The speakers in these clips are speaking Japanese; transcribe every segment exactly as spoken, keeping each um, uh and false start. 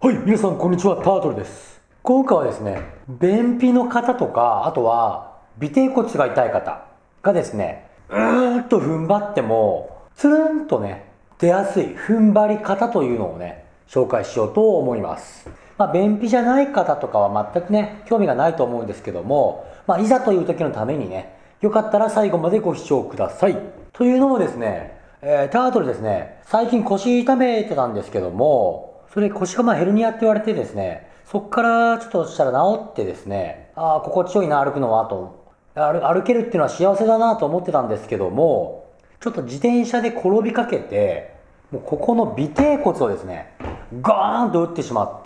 はい、皆さんこんにちは、タートルです。今回はですね、便秘の方とか、あとは尾てい骨が痛い方がですね、うーんと踏ん張っても、つるんとね、出やすい踏ん張り方というのをね、紹介しようと思います。まあ、便秘じゃない方とかは全くね、興味がないと思うんですけども、まあ、いざという時のためにね、よかったら最後までご視聴ください。というのもですね、えー、タートルですね、最近腰痛めてたんですけども、それ腰がまあヘルニアって言われてですね、そっからちょっとしたら治ってですね、ああ、心地よいな、歩くのはと。歩、歩けるっていうのは幸せだなと思ってたんですけども、ちょっと自転車で転びかけて、もうここの尾てい骨をですね、ガーンと打ってしまって、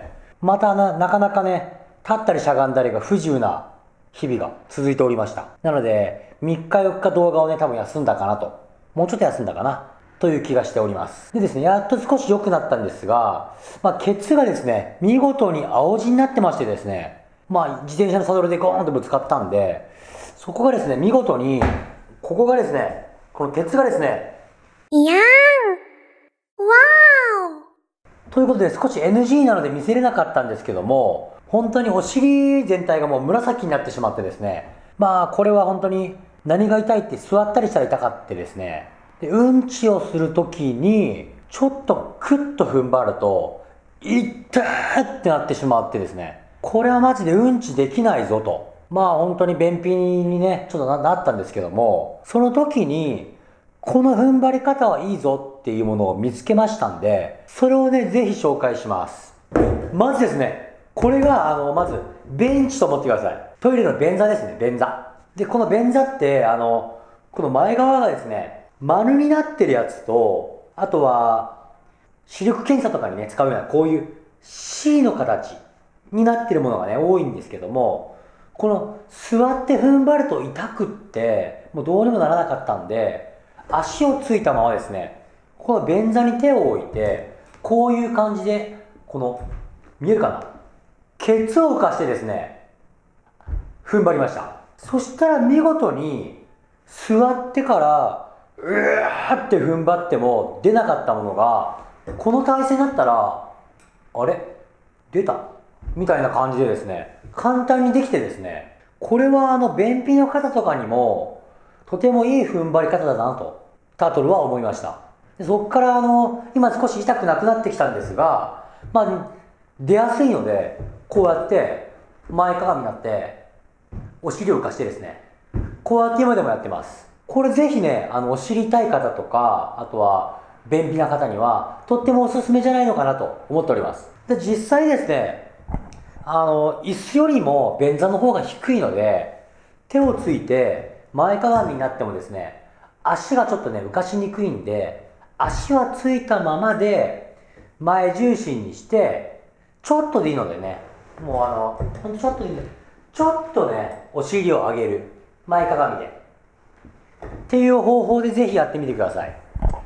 またな、なかなかね、立ったりしゃがんだりが不自由な日々が続いておりました。なので、みっかよっか動画をね、多分休んだかなと。もうちょっと休んだかな。という気がしております。でですね、やっと少し良くなったんですが、まあ、ケツがですね、見事に青字になってましてですね、まあ、自転車のサドルでゴーンとぶつかったんで、そこがですね、見事に、ここがですね、このケツがですね、 いやーん、わーということで少し エヌジー なので見せれなかったんですけども、本当にお尻全体がもう紫になってしまってですね、まあこれは本当に何が痛いって座ったりしたら痛かってですね、でうんちをするときにちょっとクッと踏ん張るといったーってなってしまってですね、これはマジでうんちできないぞと、まあ本当に便秘にねちょっと な, なったんですけども、その時にこの踏ん張り方はいいぞっていうものを見つけましたんで、それをねぜひ紹介します。まずですね、これがあのまずベンチと思ってください。トイレの便座ですね、便座で、この便座ってあのこの前側がですね丸になってるやつと、あとは視力検査とかにね使うようなこういう シー の形になってるものがね多いんですけども、この座って踏ん張ると痛くってもうどうにもならなかったんで、足をついたままですね、この便座に手を置いてこういう感じで、この見えるかな、ケツを浮かしてですね踏ん張りました。そしたら見事に座ってからうーって踏ん張っても出なかったものが、この体勢になったらあれ出たみたいな感じでですね、簡単にできてですね、これはあの便秘の方とかにもとてもいい踏ん張り方だなとタートルは思いました。でそこからあの今少し痛くなくなってきたんですが、まあ出やすいのでこうやって前かがみになってお尻を浮かしてですね、こうやって今でもやってます。これぜひね、あのお尻痛い方とか、あとは便秘な方にはとってもおすすめじゃないのかなと思っております。で実際ですね、あの椅子よりも便座の方が低いので、手をついて前かがみになってもですね、足がちょっとね浮かしにくいんで、足はついたままで前重心にして、ちょっとでいいのでね、もうあのほんとちょっとでいいんで、ちょっとねお尻を上げる、前かがみでっていう方法でぜひやってみてください。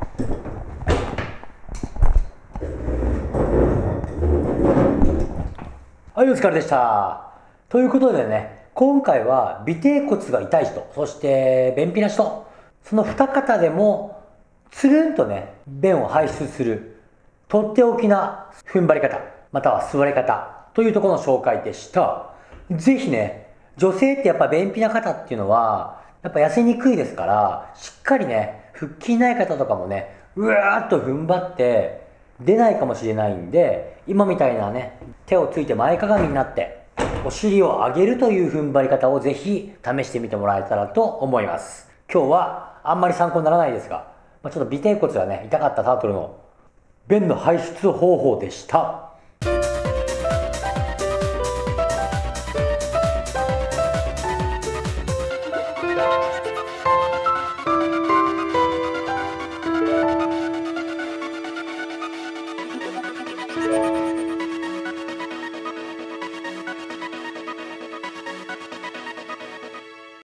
はい、お疲れでした。ということでね、今回は尾てい骨が痛い人、そして便秘な人、その二方でもつるんとね便を排出するとっておきな踏ん張り方、または座り方というところの紹介でした。ぜひね、女性ってやっぱ便秘な方っていうのはやっぱ痩せにくいですから、しっかりね腹筋ない方とかもねうわーっと踏ん張って出ないかもしれないんで、今みたいなね手をついて前かがみになってお尻を上げるという踏ん張り方をぜひ試してみてもらえたらと思います。今日はあんまり参考にならないですが、まあ、ちょっと尾てい骨がね痛かったタートルの便の排出方法でした。